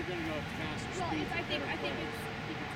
you're going to go at faster Well, speeds. I think it's